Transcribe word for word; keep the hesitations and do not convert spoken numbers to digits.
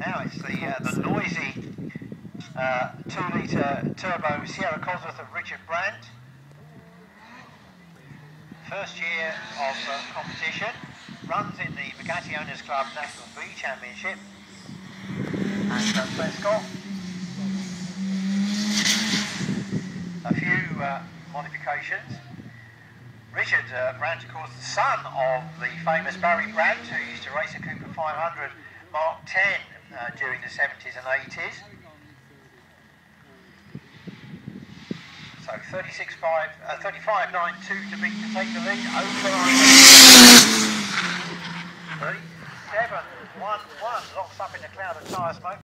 Now it's the uh, the noisy uh, two litre turbo Sierra Cosworth of Richard Brant. First year of uh, competition, runs in the Bugatti Owners Club National B Championship. And uh, Prescott. A few uh, modifications. Richard uh, Brant, of course, the son of the famous Barry Brant, who used to race a Cooper five hundred Mark ten uh, during the seventies and eighties. So thirty-six five, uh, thirty-five nine two to beat to take the lead over the line. thirty-seven one one, locks up in a cloud of tyre smoke.